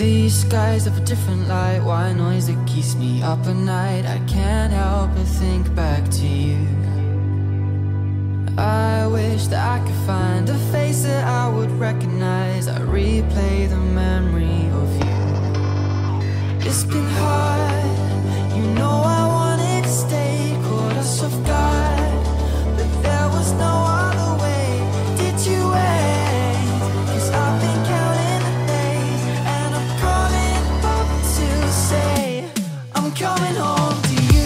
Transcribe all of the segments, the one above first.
These skies have a different light, white noise that keeps me up at night. I can't help but think back to you. I wish that I could find a face that I would recognize. I replay the memory of you. It's been hard, you know I wanted to stay, caught us off guard, but there was no other way. Did you wait? 'Cause I've been counting the days, and I'm calling up to say I'm coming home to you.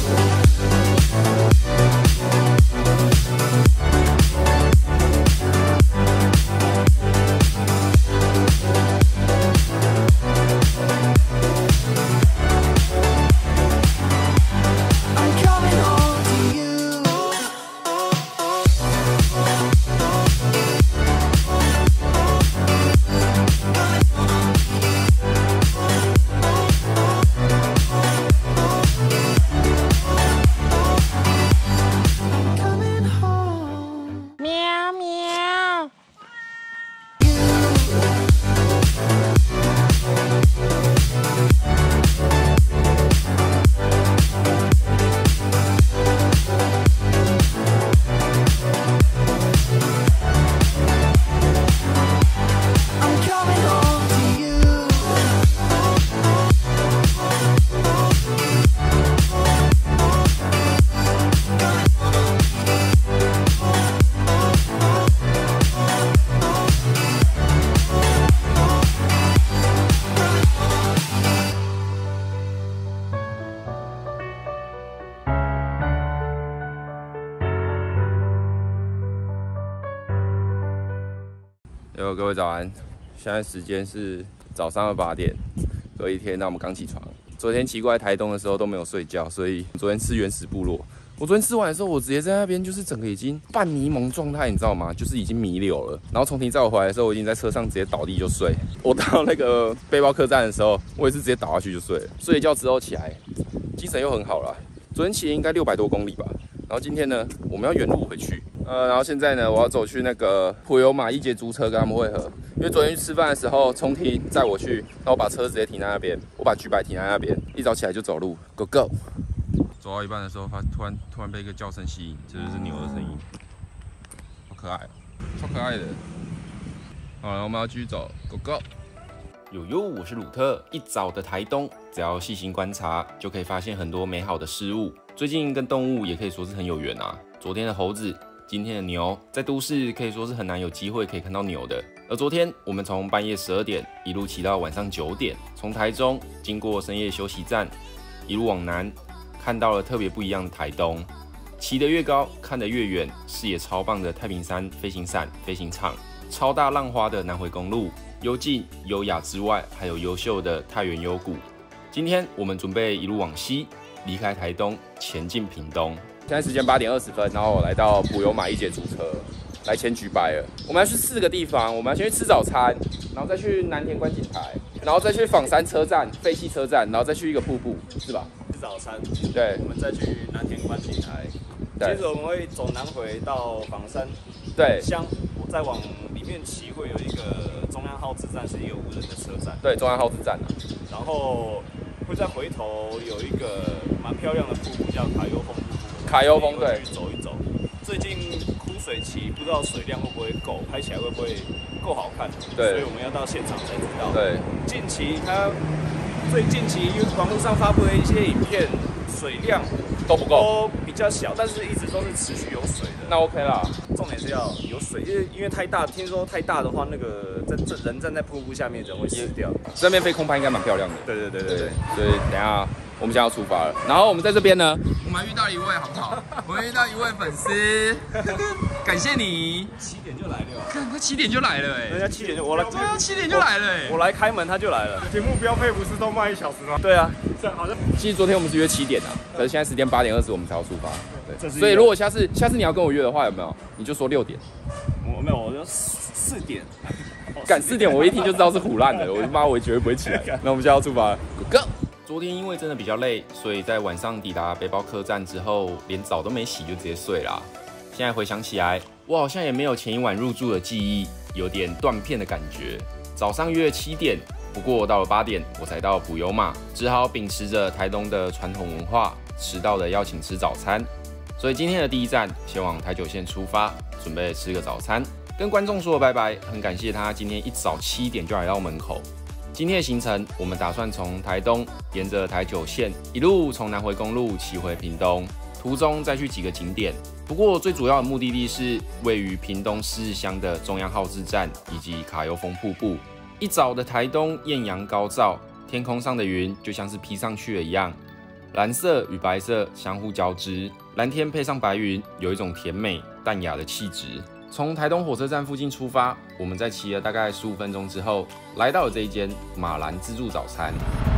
各位早安，现在时间是早上的8点，隔一天，那我们刚起床。昨天奇怪台东的时候都没有睡觉，所以昨天吃原始部落。我昨天吃完的时候，我直接在那边就是整个已经半迷蒙状态，你知道吗？就是已经弥留了。然后重庭载我回来的时候，我已经在车上直接倒地就睡。我到那个背包客栈的时候，我也是直接倒下去就睡了。睡一觉之后起来，精神又很好了。昨天骑应该600多公里吧。然后今天呢，我们要原路回去。然后现在呢，我要走去那个普悠玛一节租车跟他们会合，因为昨天去吃饭的时候，重庭载我去，然后我把车直接停在那边，我把G100停在那边，一早起来就走路 ，Go Go。走到一半的时候，突然被一个叫声吸引，这就是牛的声音，好可爱，超可爱的。好了，我们要继续走 ，Go Go。 呦呦，我是鲁特。一早的台东，只要细心观察，就可以发现很多美好的事物。最近跟动物也可以说是很有缘啊。昨天的猴子，今天的牛，在都市可以说是很难有机会可以看到牛的。而昨天我们从半夜12点一路骑到晚上9点，从台中经过深夜休息站，一路往南，看到了特别不一样的台东。骑得越高，看得越远，视野超棒的太平山飞行伞飞行场，超大浪花的南回公路。幽静优雅之外，还有优秀的太原幽谷。今天我们准备一路往西，离开台东，前进屏东。 现在时间8点20分，然后我来到普悠玛一节租车，来签G100了。我们要去4个地方，我们要先去吃早餐，然后再去南田观景台，然后再去枋山车站、废弃车站，然后再去一个瀑布，是吧？ 吃早餐， 对， 我们再去南田观景台，接着我们会走南回到枋山， 对， 乡，我再往里面骑会有一个中央号志站，是一个无人的车站， 对，中央号志站啊， 然后会再回头有一个蛮漂亮的瀑布叫卡悠峰瀑布， 卡悠峰对， 去走一走。最近枯水期，不知道水量会不会够，拍起来会不会够好看？ 对， 所以我们要到现场才知道。 对， 最近期网络上发布的一些影片，水量都不够， 都比较小，但是一直都是持续有水的。 那 OK 啦。 重点是要有水，因为太大，听说太大的话，那个人站在瀑布下面，人会死掉。 这边飞空拍应该蛮漂亮的。 对。 所以等一下我们现在要出发了。然后我们在这边呢，我们还遇到一位好不好？我们遇到一位粉丝，感谢你。 7点就来了， 看他7点就来了哎， 人家7点就我来， 对啊，7点就来了哎， 我来开门他就来了。 节目标配不是都卖1小时吗？ 对啊， 这样好像其实昨天我们是约7点啊，可是现在时间8点20我们才要出发。对，所以如果下次你要跟我约的话，有没有？你就说6点。 我没有，我就4点。 赶4点，我一听就知道是唬烂的，我妈我绝对不会起来。那我们现在要出发了 ，Go！ 昨天因为真的比较累，所以在晚上抵达背包客栈之后，连澡都没洗就直接睡啦。现在回想起来，我好像也没有前一晚入住的记忆，有点断片的感觉。早上约7点， 不过到了8点，我才到普悠玛，只好秉持着台东的传统文化，迟到的要请吃早餐。所以今天的第一站，先往台九线出发，准备吃个早餐，跟观众说了拜拜。很感谢他今天一早7点就来到门口。今天的行程，我们打算从台东沿着台九线一路从南回公路骑回屏东，途中再去几个景点。不过最主要的目的地是位于屏东狮子乡的中央号志站以及卡尤峰瀑布。一早的台东艳阳高照，天空上的云就像是披上去了一样，蓝色与白色相互交织，蓝天配上白云，有一种甜美淡雅的气质。从台东火车站附近出发，我们在骑了大概15分钟之后，来到了这一间马兰自助早餐。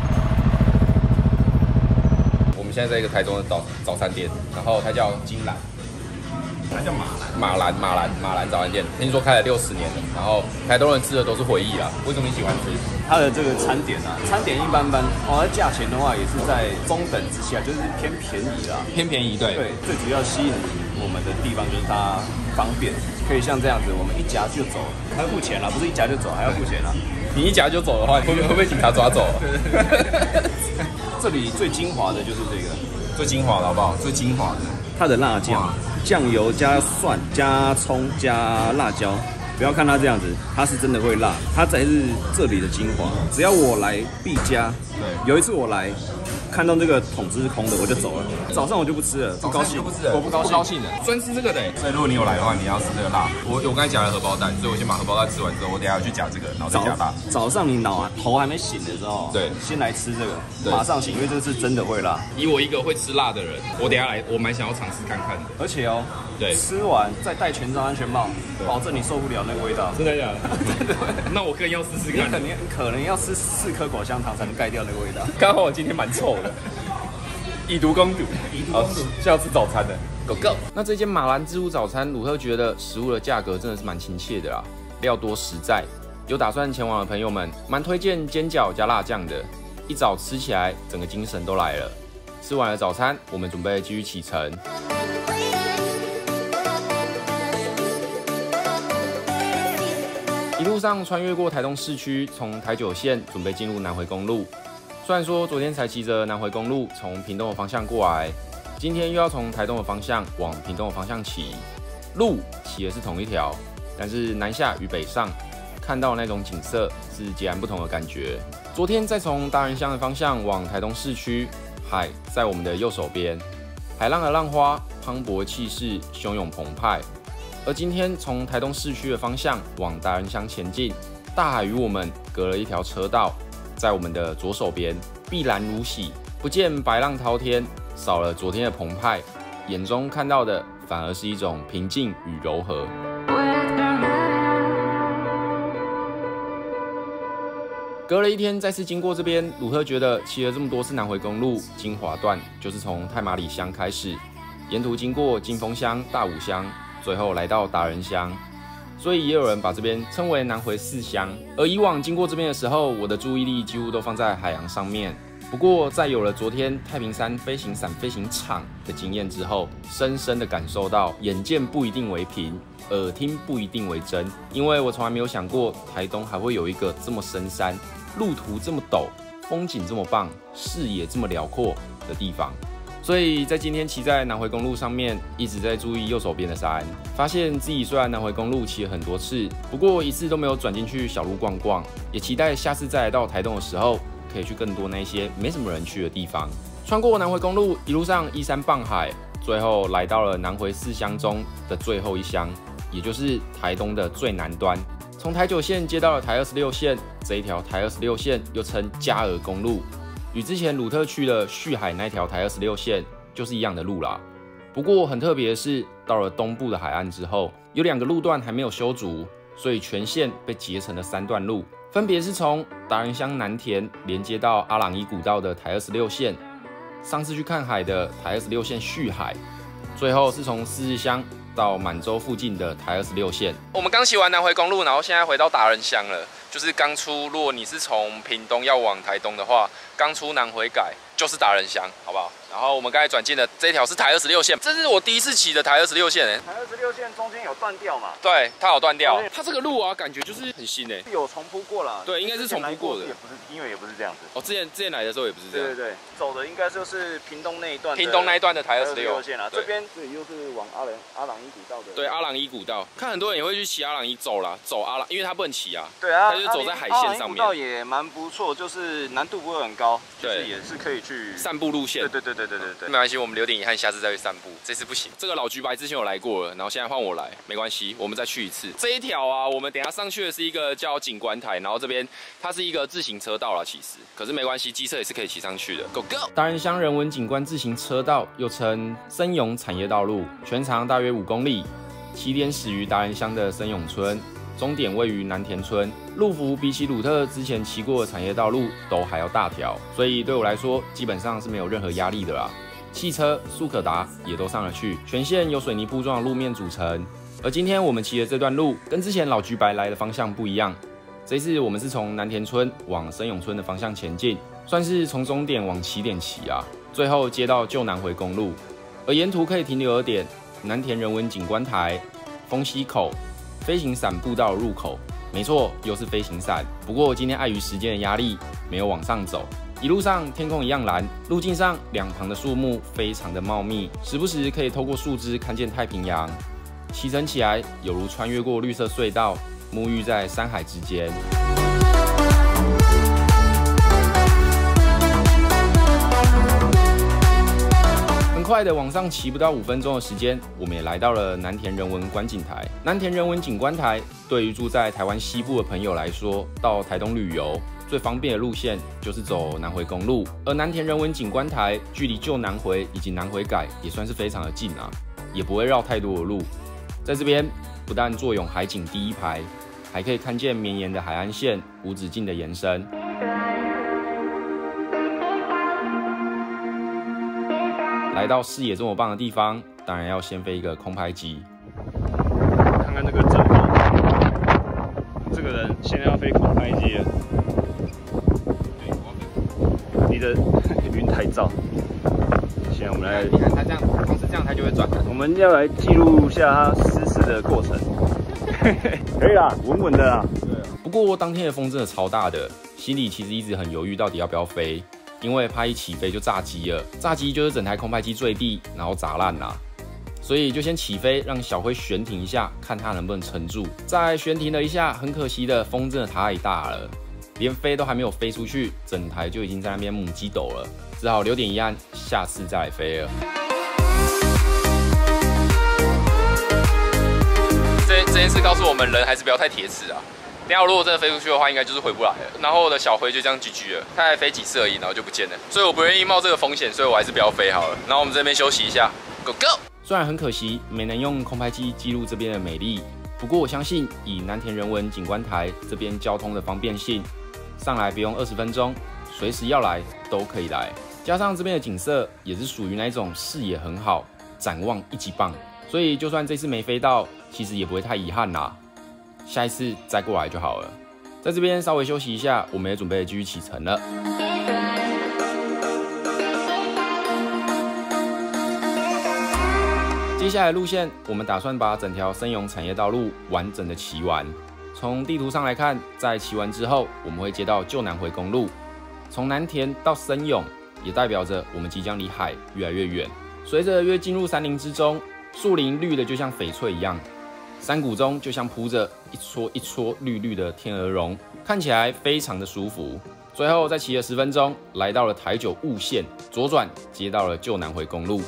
我们现在在一个台中的早餐店，然后它叫金兰。 它叫马兰早餐店，听说开了60年了，然后台东人吃的都是回忆啦。为什么你喜欢吃？ 它的这个餐点啊，餐点一般般，它价钱的话也是在中等之下，就是偏便宜啦。 偏便宜，对。 对，最主要吸引我们的地方就是它方便，可以像这样子，我们一夹就走，还要付钱啦，不是一夹就走，还要付钱啦。 你一夹就走的话，会被警察抓走？ 这里最精华的就是这个， 最精华的好不好？最精华的， 它的辣酱。酱油加蒜加葱加辣椒，不要看它这样子，它是真的会辣，它才是这里的精华。只要我来必加。对，有一次我来，看到这个桶子是空的，我就走了。早上我就不吃了，不高兴， 我不高兴的，专吃这个的。所以如果你有来的话，你要吃这个辣。我刚才夹了荷包蛋，所以我先把荷包蛋吃完之后，我等一下要去夹这个，然后再夹辣。 早上你头还没醒的时候，对，先来吃这个，马上醒，因为这是真的会辣。 以我一个会吃辣的人，我等一下来，我蛮想要尝试看看的。 而且哦，对，吃完再戴全罩安全帽，保证你受不了那个味道。 真的假的？真的。那我更要试试看。 你可能要吃4颗果香糖才能盖掉那个味道。 刚好我今天蛮臭的。以毒攻毒，好，是要吃早餐的 ，Go Go。那这间马兰自助早餐，鲁特觉得食物的价格真的是蛮亲切的啦，料多实在。有打算前往的朋友们，蛮推荐煎饺加辣酱的，一早吃起来整个精神都来了。吃完了早餐，我们准备继续启程。一路上穿越过台东市区，从台九线准备进入南回公路。虽然说昨天才骑着南回公路从屏东的方向过来，今天又要从台东的方向往屏东的方向骑，路骑的是同一条，但是南下与北上看到那种景色是截然不同的感觉。昨天再从达人乡的方向往台东市区，海在我们的右手边，海浪的浪花磅礴气势，汹涌澎湃。而今天从台东市区的方向往达人乡前进，大海与我们隔了一条车道。在我们的左手边，碧蓝如洗，不见白浪滔天，少了昨天的澎湃，眼中看到的反而是一种平静与柔和。隔了一天再次经过这边，鲁特觉得骑了这么多次南回公路，精华段就是从太麻里乡开始，沿途经过金峰乡、大武乡，最后来到达人乡。所以也有人把这边称为南回4乡，而以往经过这边的时候，我的注意力几乎都放在海洋上面。不过在有了昨天太平山飞行伞飞行场的经验之后，深深的感受到眼见不一定为凭，耳听不一定为真。因为我从来没有想过台东还会有一个这么深山、路途这么陡、风景这么棒、视野这么辽阔的地方。所以在今天骑在南回公路上面，一直在注意右手边的山，发现自己虽然南回公路骑了很多次，不过一次都没有转进去小路逛逛，也期待下次再来到台东的时候，可以去更多那些没什么人去的地方。穿过南回公路，一路上依山傍海，最后来到了南回4乡中的最后一乡，也就是台东的最南端。从台九线接到了台26线，这一条台26线又称嘉鹅公路。与之前鲁特去了旭海那条台26线就是一样的路啦。不过很特别的是，到了东部的海岸之后，有2个路段还没有修筑，所以全线被截成了3段路，分别是从达人乡南田连接到阿朗伊古道的台26线，上次去看海的台26线旭海，最后是从狮子乡到满洲附近的台26线。我们刚骑完南回公路，然后现在回到达人乡了。就是刚出，如果你是从屏东要往台东的话，刚出南回改， 就是达人乡，好不好？然后我们刚才转进的这一条是台26线，这是我第一次骑的台26线台26线中间有断掉嘛？ 对，它有断掉。它这个路啊，感觉就是很新有重铺过啦。 对，应该是重铺过的。 也不是，因为也不是这样子。 哦，之前来的时候也不是这样。 对，走的应该就是屏东那一段。 屏东那一段的台26 线啊，这边又是往阿朗伊古道的。 对，阿朗伊古道，看很多人也会去骑阿朗伊走阿朗，因为它不能骑啊。 对啊， 它就走在海线上面。 古道也蛮不错，就是难度不会很高，就是也是可以去散步路线。 对。 没关系，我们留点遗憾，下次再去散步。这次不行，这个老橘白之前有来过了，然后现在换我来，没关系，我们再去一次。这一条啊，我们等一下上去的是一个叫景观台，然后这边它是一个自行车道啦，其实，可是没关系，机车也是可以骑上去的。Go go！ 达人乡人文景观自行车道又称森永产业道路，全长大约5公里，起点始于达人乡的森永村。终点位于南田村，路幅比起鲁特之前骑过的产业道路都还要大条，所以对我来说基本上是没有任何压力的啦。汽车、速可达也都上了去，全线由水泥铺状的路面组成。而今天我们骑的这段路跟之前老橘白来的方向不一样，这次我们是从南田村往森永村的方向前进，算是从终点往起点骑啊，最后接到旧南回公路。而沿途可以停留的点，南田人文景观台、丰溪口、飞行伞步道入口，没错，又是飞行伞。不过今天碍于时间的压力，没有往上走。一路上天空一样蓝，路径上两旁的树木非常的茂密，时不时可以透过树枝看见太平洋。骑乘起来有如穿越过绿色隧道，沐浴在山海之间。很快的往上骑不到5分钟的时间，我们也来到了南田人文观景台。南田人文景观台对于住在台湾西部的朋友来说，到台东旅游最方便的路线就是走南回公路，而南田人文景观台距离旧南回以及南回改也算是非常的近啊，也不会绕太多的路。在这边不但坐拥海景第一排，还可以看见绵延的海岸线无止境的延伸。来到视野这么棒的地方，当然要先飞一个空拍机。 看看这个阵容，这个人现在要飞空拍机了。你的云台照。现在我们来， 你看它这样，光是这样它就会转。 我们要来记录一下它失事的过程。可以啦，稳稳的啦。对啊。 不过当天的风真的超大的，心里其实一直很犹豫，到底要不要飞。因为怕一起飞就炸机了，炸机就是整台空拍机坠地，然后砸烂啦。所以就先起飞，让小辉悬停一下，看它能不能撑住。再悬停了一下，很可惜的，风真的太大了，连飞都还没有飞出去，整台就已经在那边母鸡抖了，只好留点遗憾，下次再来飞了。这件事告诉我们，人还是不要太铁齿啊。等下如果真的飞出去的话，应该就是回不来了。然后我的小辉就这样 GG 了，他才飞几次而已，然后就不见了。所以我不愿意冒这个风险，所以我还是不要飞好了。然后我们这边休息一下 ，Go Go。虽然很可惜没能用空拍机记录这边的美丽，不过我相信以南田人文景观台这边交通的方便性，上来不用20分钟，随时要来都可以来。加上这边的景色也是属于那种视野很好，展望一级棒，所以就算这次没飞到，其实也不会太遗憾啦。下一次再过来就好了。在这边稍微休息一下，我们也准备继续启程了。接下来路线，我们打算把整条森永产业道路完整的骑完。从地图上来看，在骑完之后，我们会接到旧南回公路，从南田到森永，也代表着我们即将离海越来越远。随着越进入山林之中，树林绿的就像翡翠一样。山谷中就像铺着一撮一撮绿绿的天鹅绒，看起来非常的舒服。最后再骑了10分钟，来到了台9雾线，左转接到了旧南回公路。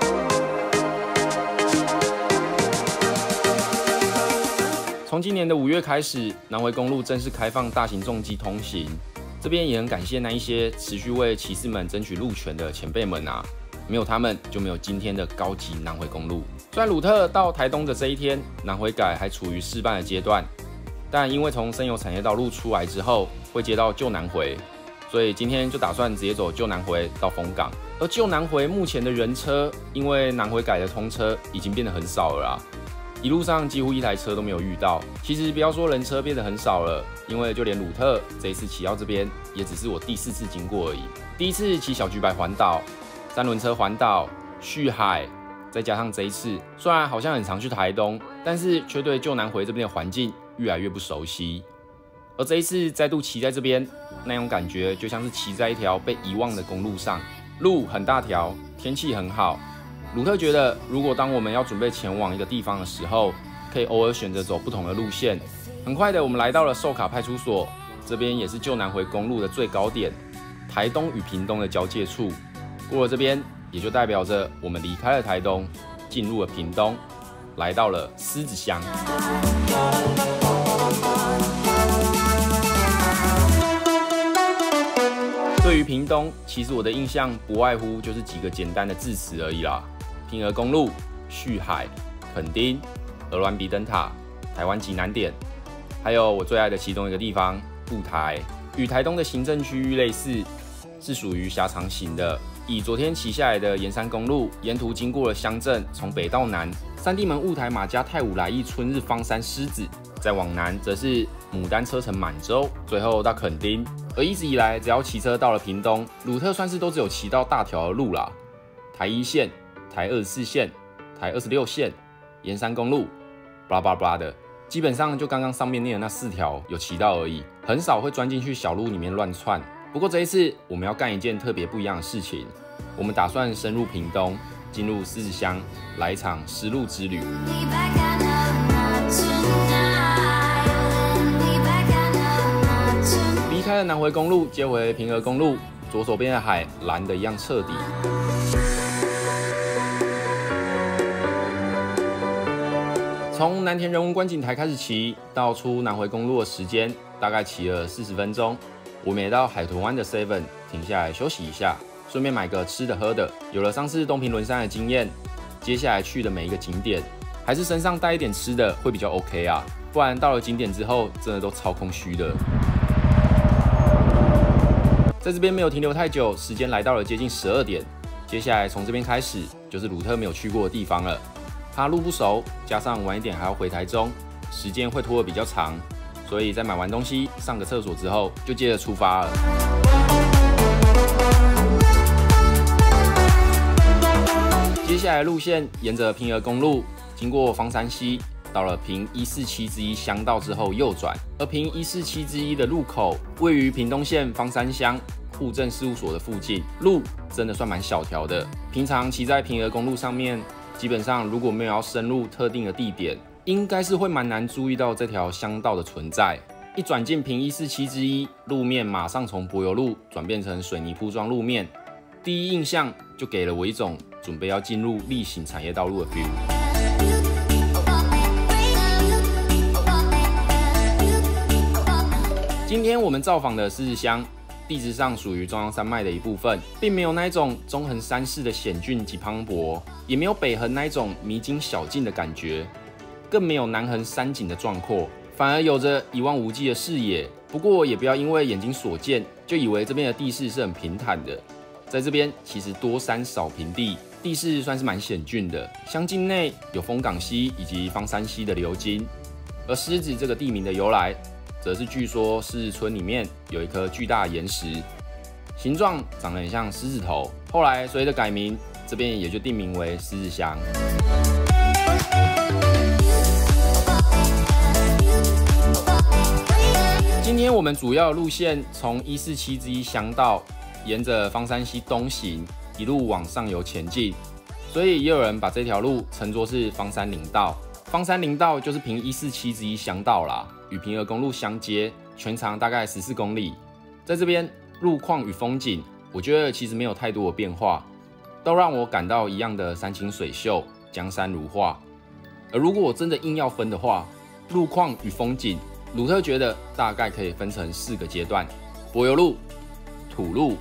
从今年的5月开始，南回公路正式开放大型重机通行。这边也很感谢那一些持续为骑士们争取路权的前辈们啊。没有他们，就没有今天的高级南回公路。虽然鲁特到台东的这一天，南回改还处于试办的阶段，但因为从森永产业道路出来之后，会接到旧南回，所以今天就打算直接走旧南回到丰港。而旧南回目前的人车，因为南回改的通车已经变得很少了啦， 一路上几乎一台车都没有遇到。其实不要说人车变得很少了，因为就连鲁特这一次骑到这边，也只是我第4次经过而已。第一次骑小橘白环岛、3轮车环岛、续海，再加上这一次，虽然好像很常去台东，但是却对旧南回这边的环境越来越不熟悉。而这一次再度骑在这边，那种感觉就像是骑在一条被遗忘的公路上，路很大条，天气很好。鲁特觉得，如果当我们要准备前往一个地方的时候，可以偶尔选择走不同的路线。很快的，我们来到了寿卡派出所，这边也是旧南回公路的最高点，台东与屏东的交界处。过了这边，也就代表着我们离开了台东，进入了屏东，来到了狮子乡。对于屏东，其实我的印象不外乎就是几个简单的字词而已啦。屏鹅公路、旭海、垦丁、鹅銮鼻灯塔、台湾极南点，还有我最爱的其中一个地方雾台，与台东的行政区域类似，是属于狭长型的。以昨天骑下来的盐山公路，沿途经过了乡镇，从北到南，三地门、雾台、马家、太武、来义、春日、方山、狮子，再往南则是牡丹车城、满洲，最后到垦丁。而一直以来，只要骑车到了屏东，鲁特算是都只有骑到大条的路啦，台1线、台24线、台26线、盐山公路，巴拉巴拉的，基本上就刚刚上面念的那4条有骑到而已，很少会钻进去小路里面乱窜。不过这一次我们要干一件特别不一样的事情，我们打算深入屏东，进入狮子乡，来一场实路之旅。离开了南回公路，接回屏鹅公路，左手边的海蓝的一样彻底。从南田人文观景台开始骑，到出南回公路的时间大概骑了40分钟。我们也到海豚湾的 Seven 停下来休息一下，顺便买个吃的喝的。有了上次东平仑山的经验，接下来去的每一个景点，还是身上带一点吃的会比较 OK 啊，不然到了景点之后，真的都超空虚的。在这边没有停留太久，时间来到了接近12点。接下来从这边开始就是鲁特没有去过的地方了。怕路不熟，加上晚一点还要回台中，时间会拖得比较长，所以在买完东西、上个厕所之后，就接着出发了。接下来路线沿着屏鹅公路，经过方山溪，到了屏147之一乡道之后右转，而屏147之一的路口位于屏东县方山乡户政事务所的附近，路真的算蛮小条的。平常骑在屏鹅公路上面，基本上如果没有要深入特定的地点，应该是会蛮难注意到这条乡道的存在。一转进屏147之一，路面马上从柏油路转变成水泥铺装路面，第一印象就给了我一种准备要进入例行产业道路的 feel。今天我们造访的狮子乡，地质上属于中央山脉的一部分，并没有那一种中横山势的险峻及磅礴，也没有北横那一种迷津小径的感觉，更没有南横山景的壮阔，反而有着一望无际的视野。不过也不要因为眼睛所见，就以为这边的地势是很平坦的。在这边其实多山少平地，地势算是蛮险峻的。乡境内有丰港溪以及方山溪的流经，而狮子这个地名的由来，则是据说狮子村里面有一颗巨大的岩石，形状长得很像狮子头，后来随着改名，这边也就定名为狮子乡。今天我们主要路线从147之一乡道，沿着方山溪东行，一路往上游前进，所以也有人把这条路称作是方山林道。方山林道就是屏147之一乡道啦，与屏鹅公路相接，全长大概14公里。在这边路况与风景，我觉得其实没有太多的变化，都让我感到一样的山清水秀，江山如画。而如果我真的硬要分的话，路况与风景，鲁特觉得大概可以分成4个阶段：柏油路、土路、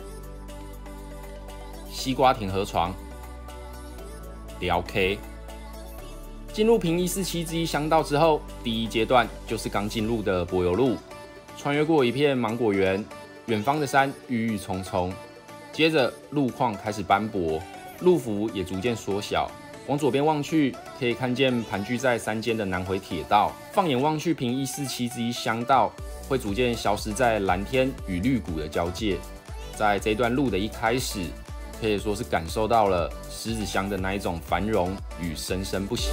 西瓜田河床、寮 K。进入屏147之一乡道之后，第一阶段就是刚进入的柏油路，穿越过一片芒果园，远方的山郁郁葱葱。接着路况开始斑驳，路幅也逐渐缩小， 往左边望去，可以看见盘踞在山间的南回铁道。放眼望去，凭147之一乡道会逐渐消失在蓝天与绿谷的交界。在这段路的一开始，可以说是感受到了狮子乡的那一种繁荣与生生不息。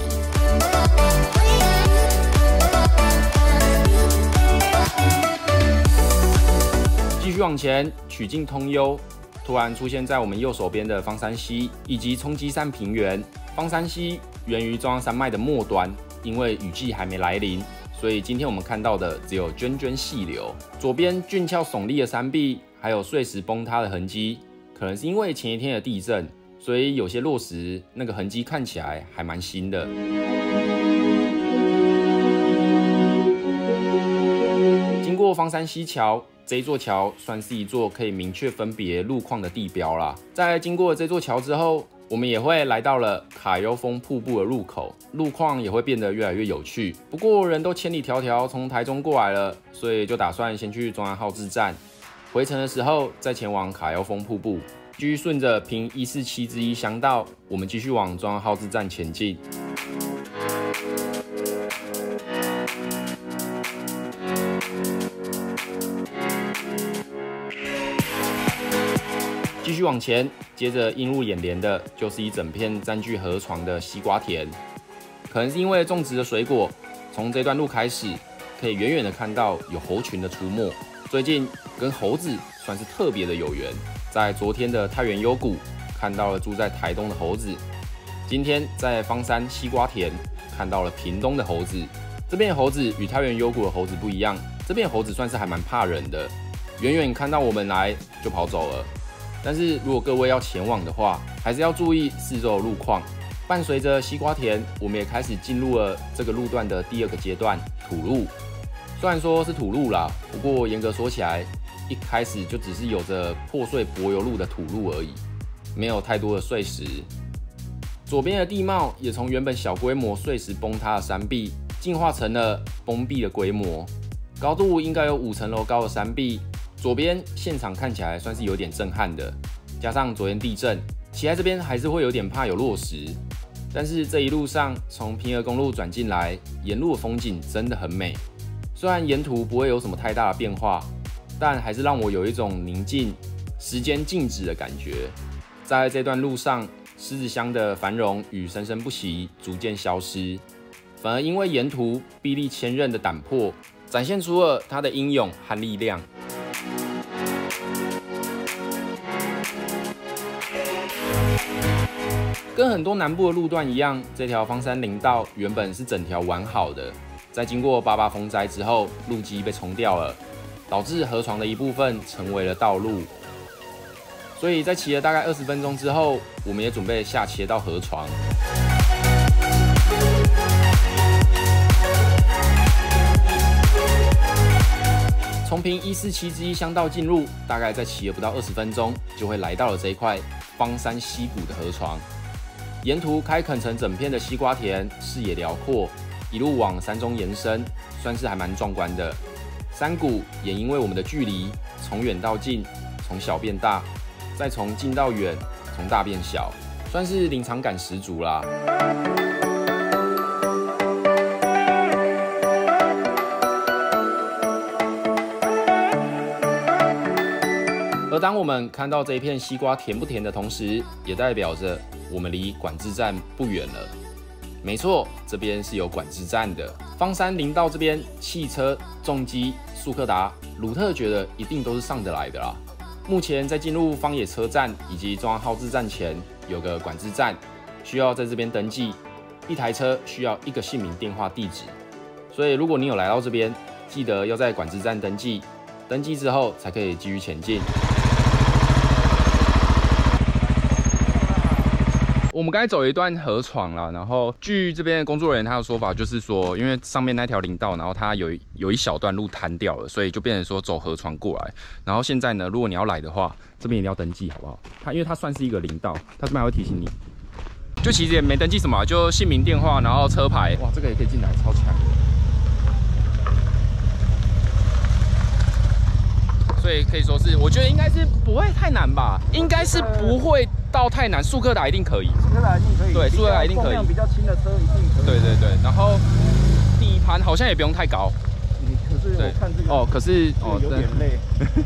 继续往前，曲径通幽，突然出现在我们右手边的方山溪以及冲积扇平原。方山溪源于中央山脉的末端，因为雨季还没来临，所以今天我们看到的只有涓涓细流。左边俊俏耸立的山壁，还有碎石崩塌的痕迹，可能是因为前一天的地震，所以有些落石那个痕迹看起来还蛮新的。经过方山溪桥，这一座桥算是一座可以明确分别路况的地标啦。在经过这座桥之后，我们也会来到了卡尤峰瀑布的入口，路况也会变得越来越有趣。不过人都千里迢迢从台中过来了，所以就打算先去中央号志站，回程的时候再前往卡尤峰瀑布。继续顺着凭147之一乡道，我们继续往中央号志站前进。继续往前，接着映入眼帘的就是一整片占据河床的西瓜田。可能是因为种植的水果，从这段路开始，可以远远的看到有猴群的出没。最近跟猴子算是特别的有缘，在昨天的太原幽谷看到了住在台东的猴子，今天在方山西瓜田看到了屏东的猴子。这边的猴子与太原幽谷的猴子不一样，这边的猴子算是还蛮怕人的，远远看到我们来就跑走了。但是如果各位要前往的话，还是要注意四周的路况。伴随着西瓜田，我们也开始进入了这个路段的第2个阶段——土路。虽然说是土路啦，不过严格说起来，一开始就只是有着破碎柏油路的土路而已，没有太多的碎石。左边的地貌也从原本小规模碎石崩塌的山壁，进化成了崩壁的规模，高度应该有5层楼高的山壁。左边现场看起来算是有点震撼的，加上昨天地震，骑在这边还是会有点怕有落石。但是这一路上从平和公路转进来，沿路的风景真的很美。虽然沿途不会有什么太大的变化，但还是让我有一种宁静、时间静止的感觉。在这段路上，狮子乡的繁荣与生生不息逐渐消失，反而因为沿途臂力千仞的胆魄，展现出了他的英勇和力量。跟很多南部的路段一样，这条方山林道原本是整条完好的，在经过88风灾之后，路基被冲掉了，导致河床的一部分成为了道路。所以在骑了大概20分钟之后，我们也准备下切到河床。从凭147之一乡道进入，大概再骑了不到20分钟，就会来到了这一块方山溪谷的河床。沿途开垦成整片的西瓜田，视野辽阔，一路往山中延伸，算是还蛮壮观的。山谷也因为我们的距离，从远到近，从小变大，再从近到远，从大变小，算是临场感十足啦。而当我们看到这一片西瓜甜不甜的同时，也代表着我们离管制站不远了。没错，这边是有管制站的。方山林道这边，汽车、重机、速克达、鲁特觉得一定都是上得来的啦。目前在进入方野车站以及中央号志站前，有个管制站，需要在这边登记。一台车需要1个姓名、电话、地址。所以如果你有来到这边，记得要在管制站登记。登记之后才可以继续前进。我们刚才走了一段河床啦，然后据这边的工作人员他的说法，就是说，因为上面那条林道，然后它有一小段路瘫掉了，所以就变成说走河床过来。然后现在呢，如果你要来的话，这边一定要登记，好不好？因为它算是一个林道，它这边还会提醒你。就其实也没登记什么，就姓名、电话，然后车牌。哇，这个也可以进来，超强的。所以可以说是，我觉得应该是不会太难吧，应该是不会到太难，速克达一定可以。 速克达一定可以。 对，速克达一定可以。 重量比较轻的车一定可以。 对对对，然后底盘好像也不用太高。 可是我看这个哦，可是有点累。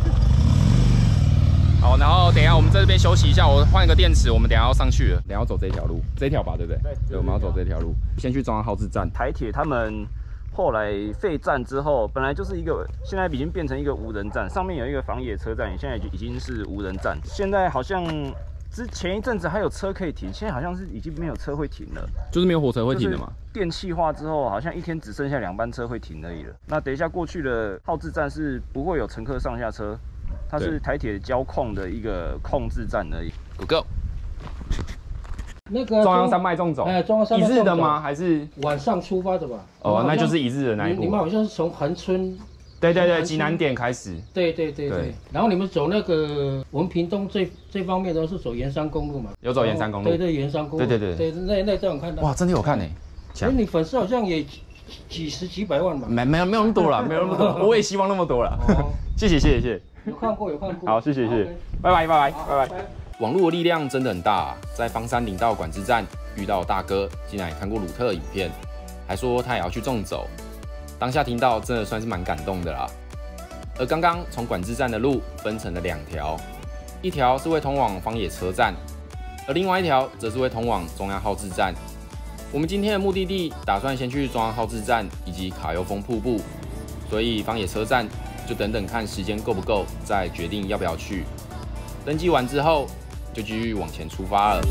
好，然后等一下我们在这边休息一下，我换一个电池，我们等一下要上去了。等一下要走这条路，这条吧，对不对？对，我们要走这条路，先去中央号志站。 台铁他们后来废站之后，本来就是一个，现在已经变成一个无人站，上面有一个防野车站，现在已经是无人站。现在好像前一阵子还有车可以停，现在好像是已经没有车会停了， 就是没有火车会停的嘛。 电气化之后，好像一天只剩下2班车会停而已了。那等一下过去的号志站是不会有乘客上下车。它是台铁交控的一个控制站而已。 Go。 那个中央山脉纵走， 中央山脉一日的吗？还是晚上出发的吧？ 哦，那就是一日的那一部。 你们好像是从恒春， 对，济南点开始。 对。然后你们走那个我们屏东这方面都是走盐山公路嘛？ 有走盐山公路。 对，盐山公路。对，那段我看到。 哇，真的有看呢。 所以你粉丝好像也几十几百万吧？ 没有那么多了，没有那么多。我也希望那么多了。谢谢。有看过。好，谢谢，拜拜。网络的力量真的很大，在芳山林道管制站遇到大哥，竟然也看过鲁特的影片，还说他也要去纵走。当下听到真的算是蛮感动的啦。而刚刚从管制站的路分成了2条，一条是会通往芳野车站，而另外一条则是会通往中央号志站。我们今天的目的地打算先去中央号志站以及卡尤峰瀑布，所以芳野车站就等等看时间够不够，再决定要不要去。登记完之后，就继续往前出发了。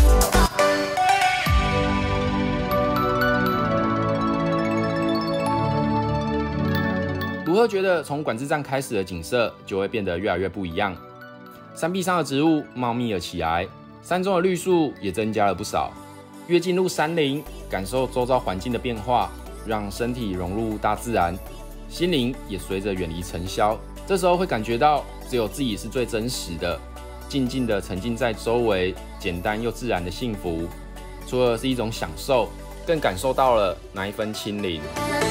鲁赫觉得从管制站开始的景色就会变得越来越不一样，山壁上的植物茂密了起来，山中的绿树也增加了不少。越进入山林，感受周遭环境的变化，让身体融入大自然。心灵也随着远离尘嚣，这时候会感觉到只有自己是最真实的，静静的沉浸在周围简单又自然的幸福。除了是一种享受，更感受到了那一份清灵。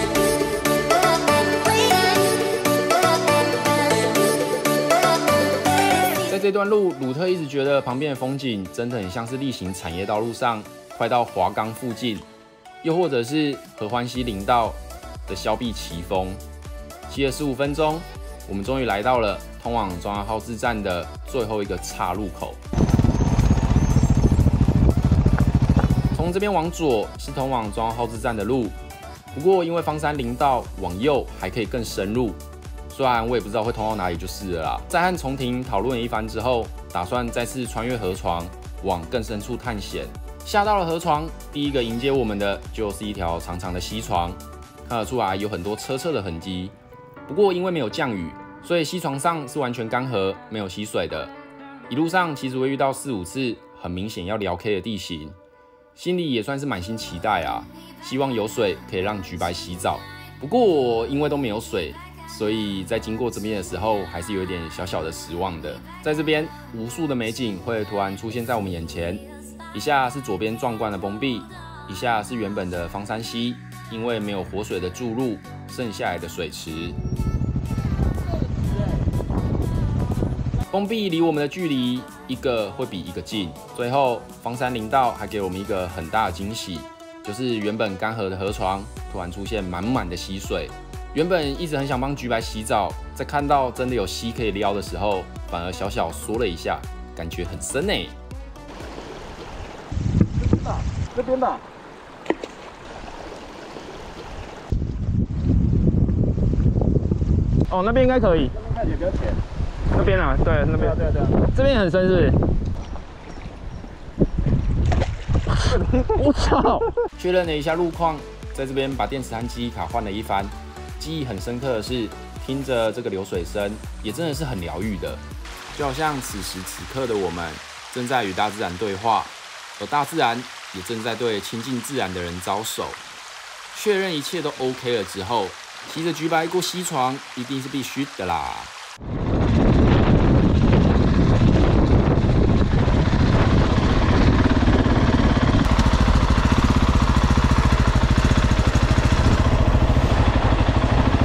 在这段路，鲁特一直觉得旁边的风景真的很像是例行产业道路上快到华冈附近，又或者是合欢溪林道的峭壁奇峰。骑了15分钟，我们终于来到了通往中央号志站的最后一个岔路口。从这边往左是通往中央号志站的路，不过因为芳山林道往右还可以更深入，虽然我也不知道会通到哪里就是了啦。在和重庭讨论一番之后，打算再次穿越河床往更深处探险。下到了河床，第一个迎接我们的就是一条长长的溪床，看得出来有很多车辙的痕迹。不过因为没有降雨，所以溪床上是完全干涸，没有溪水的。一路上其实会遇到4、5次很明显要撩 K 的地形，心里也算是满心期待啊，希望有水可以让橘白洗澡。不过因为都没有水，所以在经过这边的时候，还是有一点小小的失望的。在这边，无数的美景会突然出现在我们眼前，一下是左边壮观的崩壁，一下是原本的芳山溪，因为没有活水的注入，剩下来的水池。崩壁离我们的距离一个会比一个近，最后芳山林道还给我们一个很大的惊喜，就是原本干涸的河床突然出现满满的溪水。原本一直很想帮橘白洗澡，在看到真的有溪可以撩的时候，反而小小缩了一下，感觉很深欸。 这边吧。 哦，那边应该可以。 那边看起来比较浅。 那边啊，对，那边。对。这边很深是不是？我操！确认了一下路况，在这边把电池和记忆卡换了一番。记忆很深刻的是，听着这个流水声，也真的是很疗愈的，就好像此时此刻的我们正在与大自然对话，而大自然也正在对亲近自然的人招手。确认一切都 OK 了之后，骑着橘白过溪床一定是必须的啦。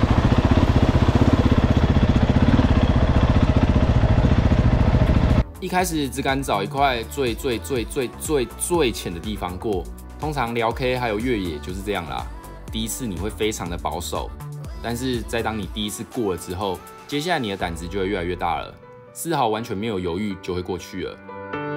一开始只敢找一块最浅的地方过，通常撩 K 还有越野就是这样啦。第一次你会非常的保守，但是在当你第一次过了之后，接下来你的胆子就会越来越大了，丝毫完全没有犹豫就会过去了。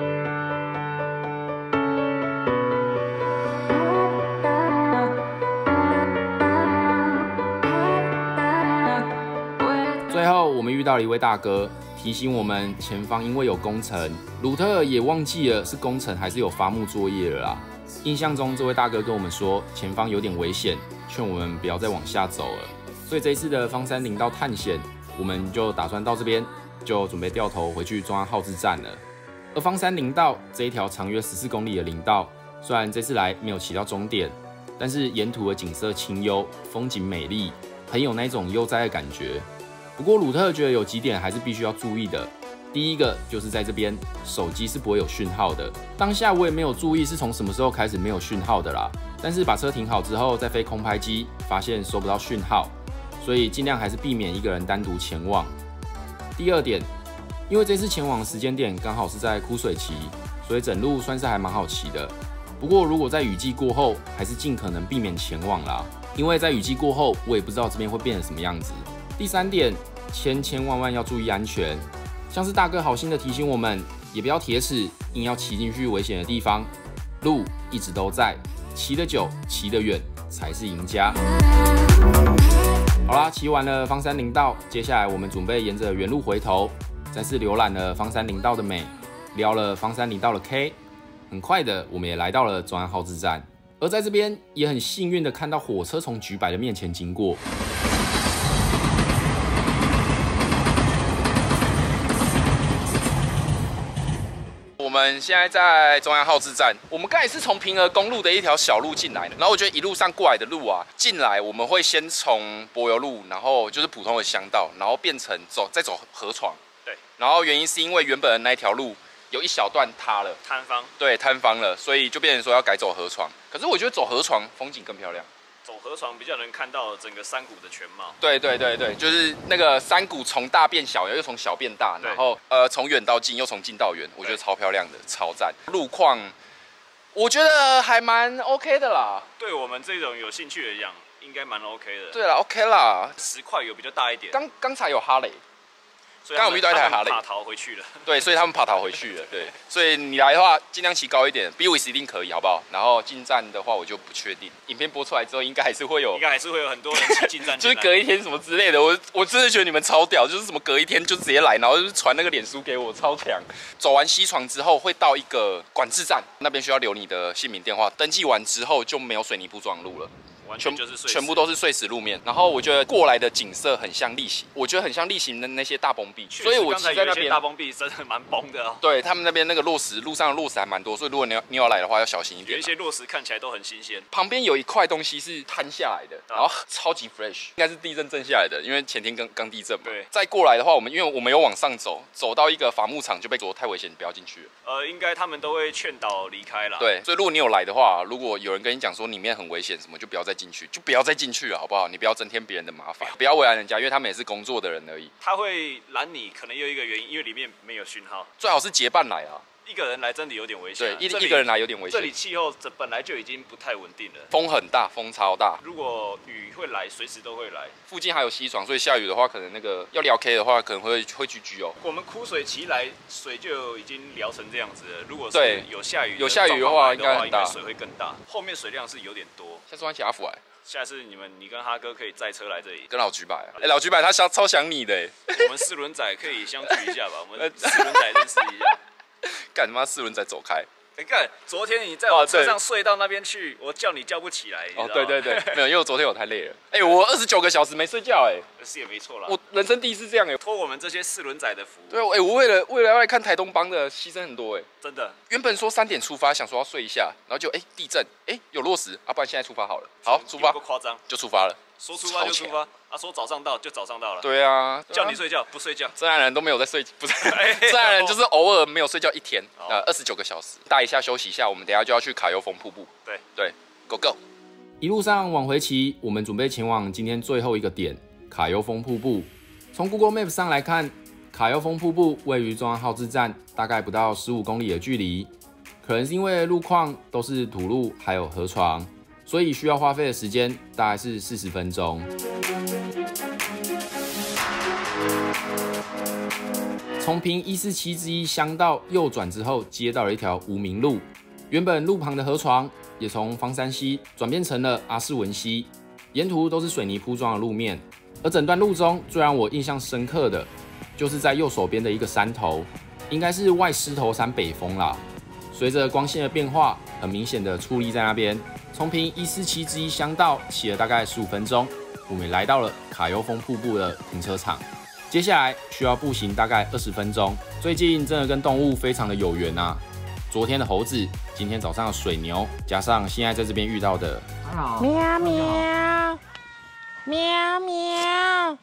最后我们遇到了一位大哥，提醒我们前方因为有工程，鲁特尔也忘记了是工程还是有伐木作业了啦。印象中这位大哥跟我们说前方有点危险，劝我们不要再往下走了。所以这一次的方山林道探险，我们就打算到这边，就准备掉头回去中央号志站了。而方山林道这一条长约14公里的林道，虽然这次来没有骑到终点，但是沿途的景色清幽，风景美丽，很有那种悠哉的感觉。不过鲁特觉得有几点还是必须要注意的。第一个就是在这边手机是不会有讯号的，当下我也没有注意是从什么时候开始没有讯号的啦。但是把车停好之后再飞空拍机，发现收不到讯号，所以尽量还是避免一个人单独前往。第二点，因为这次前往的时间点刚好是在枯水期，所以整路算是还蛮好骑的。不过如果在雨季过后，还是尽可能避免前往啦，因为在雨季过后，我也不知道这边会变成什么样子。第三点，千万要注意安全，像是大哥好心的提醒我们，也不要铁齿，硬要骑进去危险的地方。路一直都在，骑得久，骑得远才是赢家。好啦，骑完了方山林道，接下来我们准备沿着原路回头，再次浏览了方山林道的美，撩了方山林道的 K。很快的，我们也来到了中央号志站，而在这边也很幸运的看到火车从橘白的面前经过。 我们现在在中央号志站，我们刚才是从平和公路的一条小路进来的，然后我觉得一路上过来的路啊，进来我们会先从柏油路，然后就是普通的乡道，然后变成再走河床， 对， 然后原因是因为原本的那一条路有一小段塌了， 摊方， 对，塌方了，所以就变成说要改走河床。可是我觉得走河床风景更漂亮。 走河床比较能看到整个山谷的全貌。 对，就是那个山谷从大变小，又从小变大，然后从远到近，又从近到远，我觉得超漂亮的，超赞。路况我觉得还蛮 OK 的啦。 对我们这种有兴趣的讲，应该蛮 OK 的。 对啦 OK 啦。 10块有比较大一点。 刚才有哈雷。 刚我们遇到一台哈雷， 爬逃回去了。 对，所以他们爬逃回去了。对，所以你来的话，尽量骑高一点 ，BWS 一定可以，好不好？然后进站的话，我就不确定。影片播出来之后，应该还是会有很多人进站，就是隔一天什么之类的。我真的觉得你们超屌，就是什么隔一天就直接来，然后就是传那个脸书给我，超强。走完西床之后，会到一个管制站，那边需要留你的姓名、电话。登记完之后就没有水泥铺装路了。全部都是碎石路面，然后我觉得过来的景色很像例行，我觉得很像例行的那些大崩壁，所以我骑在那边大崩壁真的蛮崩的哦。 对他们那边那个落石，路上的落石还蛮多，所以如果你要来的话要小心一点。 有一些落石看起来都很新鲜。 旁边有一块东西是摊下来的，然后超级 fresh， 应该是地震震下来的，因为前天刚地震嘛。对。再过来的话，因为我们有往上走，走到一个伐木场就被说太危险，不要进去了。 应该他们都会劝导离开啦。 对，所以如果你有来的话，如果有人跟你讲说里面很危险什么，就不要再进去，就不要再进去了，好不好？你不要增添别人的麻烦，不要为难人家，因为他们也是工作的人而已。 他会拦你，可能有一个原因，因为里面没有讯号。 最好是结伴来啊。 一个人来真的有点危险。 对，一个人来有点危险。 这里气候本来就已经不太稳定了， 风很大，风超大。 如果雨会来，随时都会来。 附近还有溪床，所以下雨的话，可能那个要聊 K 的话，可能会GG哦。 我们枯水期来，水就已经聊成这样子了。如果是有下雨的话，应该很大， 水会更大。后面水量是有点多。 下次换贾福来。 下次你跟哈哥可以载车来这里， 跟老橘白老橘白他超想你的我们4轮仔可以相聚一下吧，我们4轮仔认识一下。 干他妈4轮仔走开！ 干，昨天你在我车上睡到那边去，我叫你叫不起来。 哦，对，没有，因为我昨天我太累了。我29个小时没睡觉是也没错啦。 我人生第一次这样托我们这些4轮仔的福。 对，我为了要来看台东帮的牺牲很多真的。 原本说3点出发，想说要睡一下，然后就地震，有落石啊，不然现在出发好了。好，出发。 不夸张， 就出发了。 说出发就出发，说早上到就早上到了。 对啊， 叫你睡觉不睡觉， 自然人都没有在睡，不是，自然人就是偶尔没有睡觉1天，29个小时，大一下休息一下，我们等一下就要去卡油峰瀑布。对 ，Go Go。 一路上往回骑，我们准备前往今天最后一个点——卡油峰瀑布。从 Google Map 上来看， 卡尤峰瀑布位于中央号志站，大概不到15公里的距离。可能是因为路况都是土路，还有河床，所以需要花费的时间大概是40分钟。从平147之一乡道右转之后，接到了一条无名路。原本路旁的河床也从方山溪转变成了阿斯文溪，沿途都是水泥铺装的路面。而整段路中最让我印象深刻的，就是在右手边的一个山头，应该是外狮头山北峰啦。随着光线的变化，很明显的矗立在那边。从平147之一乡道骑了大概15分钟，我们来到了卡尤峰瀑布的停车场。接下来需要步行大概20分钟。最近真的跟动物非常的有缘啊！昨天的猴子，今天早上的水牛，加上现在在这边遇到的喵喵喵喵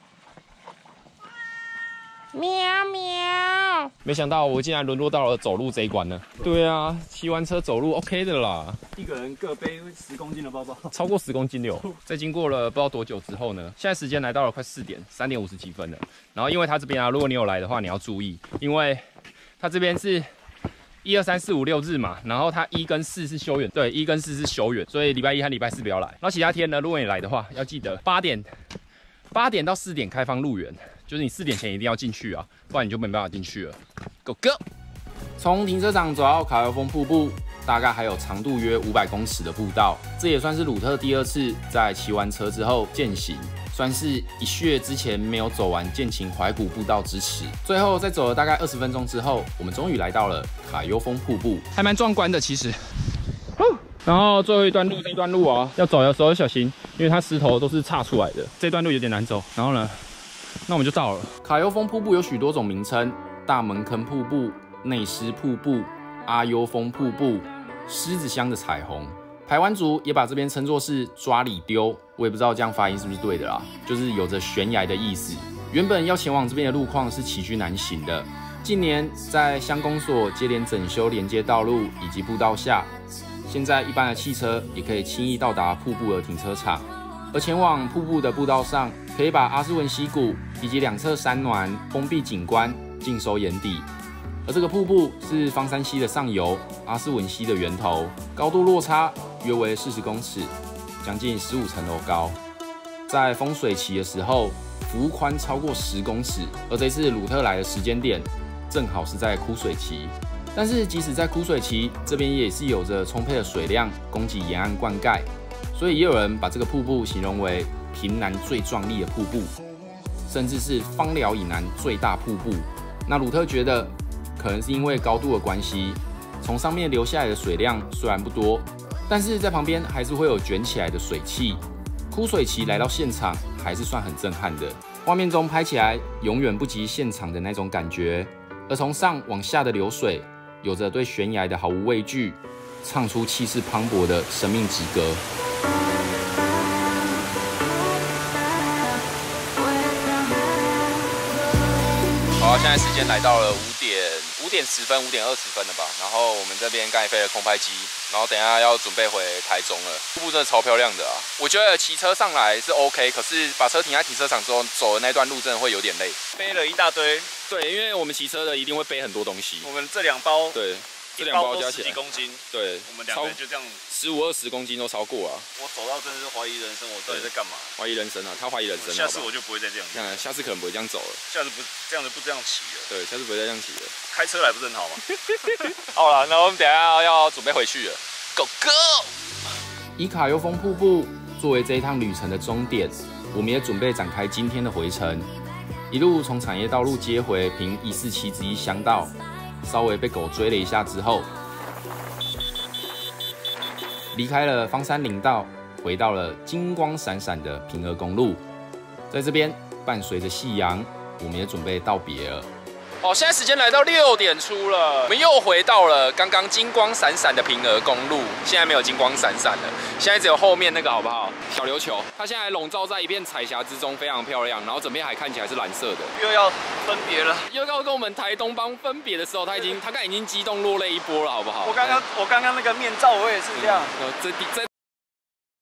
喵喵。 没想到我竟然沦落到了走路这一关呢。对啊，骑完车走路 OK 的啦。 一个人各背10公斤的包包， 超过10公斤了。在经过了不知道多久之后呢，现在时间来到了快3点50几分了。然后因为它这边啊，如果你有来的话，你要注意，因为它这边是1、2、3、4、5、6日嘛，然后它1跟4是休园，对，1跟4是休园，所以礼拜1和礼拜4不要来。然后其他天呢，如果你来的话，要记得8点到4点开放入园，就是你4点前一定要进去啊，不然你就没办法进去了。Go go！ 从停车场走到卡尤峰瀑布，大概还有长度约500公尺的步道，这也算是鲁特第2次在骑完车之后健行，算是一血之前没有走完剑琴怀古步道之耻。最后在走了大概20分钟之后，我们终于来到了卡尤峰瀑布，还蛮壮观的其实。然后最后一段路，这段路啊，要走的时候要小心，因为它石头都是岔出来的，这段路有点难走。然后呢，那我们就到了。卡尤峰瀑布有许多种名称，大门坑瀑布、内狮瀑布、阿尤峰瀑布、狮子乡的彩虹。排湾族也把这边称作是抓里丢，我也不知道这样发音是不是对的啦，就是有着悬崖的意思。原本要前往这边的路况是崎岖难行的，近年在乡公所接连整修连接道路以及步道下，现在一般的汽车也可以轻易到达瀑布的停车场。而前往瀑布的步道上，可以把阿斯文溪谷以及两侧山峦封闭景观尽收眼底。而这个瀑布是方山溪的上游，阿斯文溪的源头，高度落差约为40公尺，将近15层楼高。在丰水期的时候，幅宽超过10公尺。而这次鲁特来的时间点，正好是在枯水期。但是即使在枯水期，这边也是有着充沛的水量供给沿岸灌溉，所以也有人把这个瀑布形容为屏南最壮丽的瀑布，甚至是枋寮以南最大瀑布。那鲁特觉得，可能是因为高度的关系，从上面流下来的水量虽然不多，但是在旁边还是会有卷起来的水汽。枯水期来到现场还是算很震撼的，画面中拍起来永远不及现场的那种感觉。而从上往下的流水，有着对悬崖的毫无畏惧，唱出气势磅礴的生命之歌。好，现在时间来到了5点10分、5点20分了吧。然后我们这边刚才飞了空拍机，然后等一下要准备回台中了。瀑布真的超漂亮的啊！我觉得骑车上来是 OK， 可是把车停在停车场之后，走的那段路真的会有点累， 背了一大堆。 对，因为我们骑车的一定会背很多东西。 我们这2包， 对，这2包加起来 10几公斤。 对， 我们2个人就这样 15、20公斤都超过啊！ 我走到真的是怀疑人生，我到底在干嘛？ 怀疑人生啊，他怀疑人生。 下次我就不会再这样。 下次可能不会这样走了。 下次不这样子不这样骑了。 对，下次不会再这样骑了。 开车来不是很好吗？ 好了，那我们等一下要准备回去了。Go go！ 以卡尤峰瀑布作为这一趟旅程的终点，我们也准备展开今天的回程。一路从产业道路接回平147之一乡道，稍微被狗追了一下之后，离开了方山林道，回到了金光闪闪的平峨公路。在这边伴随着夕阳，我们也准备道别了。哦，现在时间来到6点出了，我们又回到了刚刚金光闪闪的平峨公路。现在没有金光闪闪了，现在只有后面那个好不好？小琉球，它现在笼罩在一片彩霞之中，非常漂亮。然后整片海看起来是蓝色的。 又要分别了， 又要跟我们台东帮分别的时候，他刚才已经激动落泪一波了，好不好？ 我刚刚那个面罩我也是这样。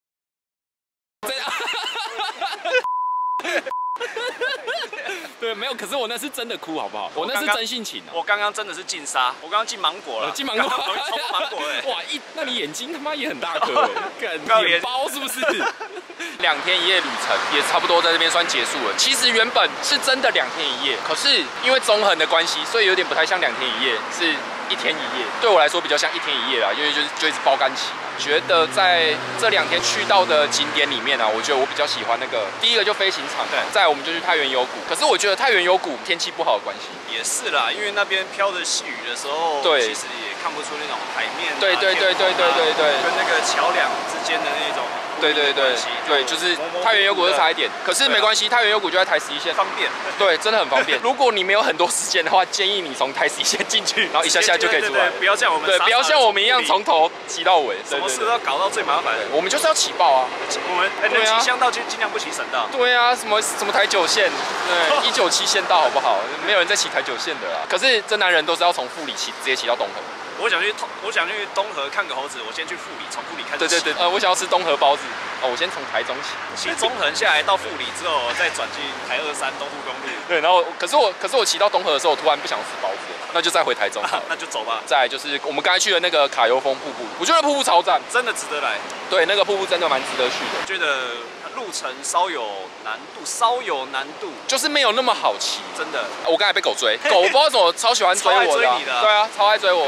对，没有，可是我那是真的哭，好不好？我那是真性情啊。 我刚刚真的是进沙，我刚刚进芒果了， 进芒果， 我冲芒果哎！ 哇，那你眼睛他妈也很大颗哎，脸包是不是？2天1夜旅程也差不多在这边算结束了。其实原本是真的2天1夜，可是因为中横的关系，所以有点不太像2天1夜，是1天1夜。对我来说比较像1天1夜啦，因为就一直爆肝期。觉得在这2天去到的景点里面啊，我觉得我比较喜欢那个第一个就飞行场，对，再来我们就去太原幽谷。可是我觉得太原幽谷天气不好的关系， 也是啦，因为那边飘着细雨的时候， 对， 其实也看不出那种海面， 对，跟那个桥梁之间的那种。对，就是太原幽谷就差一点，可是没关系，太原幽谷就在台11线， 方便， 对，真的很方便。如果你没有很多时间的话，建议你从台11线进去，然后一下就可以出来。 不要像我们， 对，不要像我们一样从头骑到尾， 什么事都要搞到最麻烦。 我们就是要起爆啊！ 我们能骑乡道就尽量不骑省道。 对啊，什么台9线，对，197线道好不好？没有人在骑台9线的啦。可是真男人都是要从富里直接骑到东河。 我想去东河看个猴子，我先去富里，从富里开始骑。 对，我想要吃东河包子，我先从台中骑中横下来到富里之后，再转进台23东部公路。 对，然后可是我骑到东河的时候，我突然不想吃包子，那就再回台中。 那就走吧。 再来就是我们刚才去的那个卡尤峰瀑布，我觉得瀑布超赞， 真的值得来。 对，那个瀑布真的蛮值得去的。 我觉得路程稍有难度， 就是没有那么好骑， 真的。 我刚才被狗追，狗不知道怎么超喜欢追我的，对啊，超爱追我。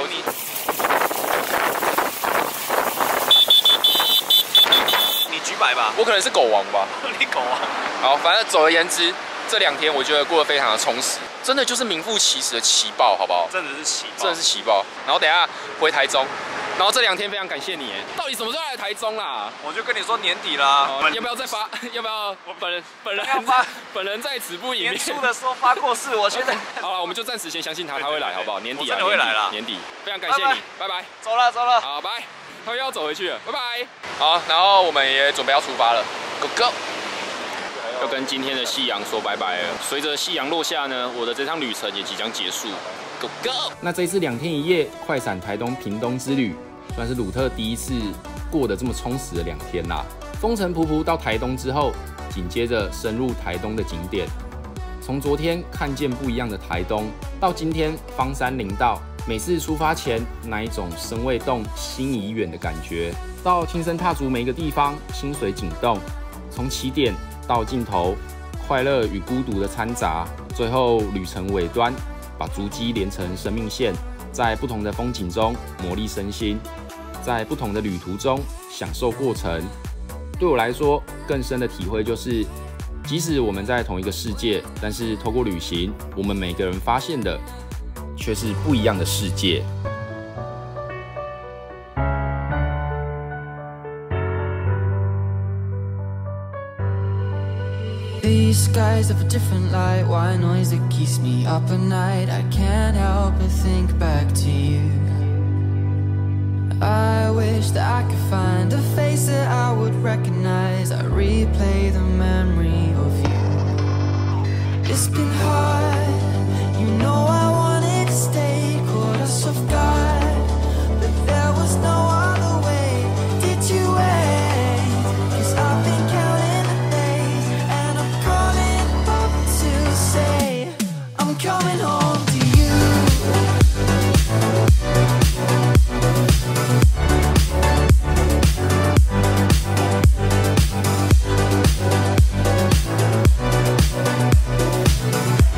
你举摆吧， 我可能是狗王吧。 你狗王。 好，反正总而言之，这2天我觉得过得非常的充实，真的就是名副其实的骑爆，好不好？ 真的是骑爆。然后等一下回台中。然后这2天非常感谢你，到底什么时候来台中啦？ 我就跟你说年底啦， 要不要再发？要不要？我本人要发， 本人在此不隐年初的时候发过誓，我觉得。 好了，我们就暂时先相信他会来，好不好？年底真的会来了， 年底。非常感谢你，拜拜。 走了。 好，拜。他又要走回去了，拜拜。好，然后我们也准备要出发了 ，Go。要跟今天的夕阳说拜拜了。随着夕阳落下呢，我的这趟旅程也即将结束 ，Go。那这一次2天1夜快闪台东屏东之旅。算是鲁特第一次过得这么充实的2天啦。风尘仆仆到台东之后，紧接着深入台东的景点。从昨天看见不一样的台东，到今天芳山林道，每次出发前那一种身未动心已远的感觉，到亲身踏足每一个地方，心随景动。从起点到尽头，快乐与孤独的掺杂，最后旅程尾端，把足迹连成生命线，在不同的风景中磨砺身心。在不同的旅途中享受过程，对我来说更深的体会就是，即使我们在同一个世界，但是透过旅行，我们每个人发现的却是不一样的世界。 These skies have a different light, why noise that keeps me up at night? I can't help but think back to you.I wish that I could find a face that I would recognize. I replay the memory of you. It's been hard, you know I wanted to stay, caught us off guard, but there was no other way. Did you wait? 'Cause I've been counting the days, and I'm calling up to say I'm coming home to you.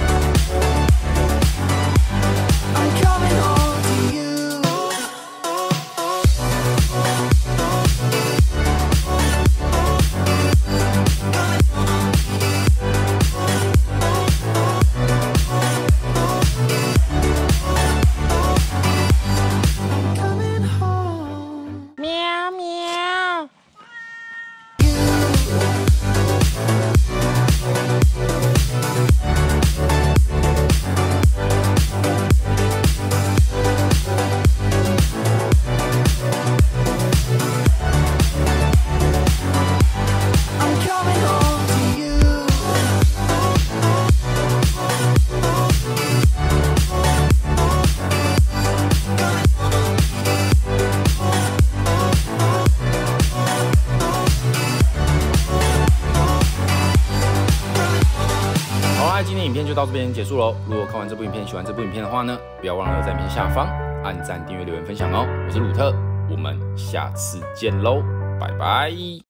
啦，今天影片就到这边结束喽。如果看完这部影片喜欢这部影片的话呢，不要忘了在影片下方按赞、订阅、留言、分享哦。我是鲁特，我们下次见喽，拜拜。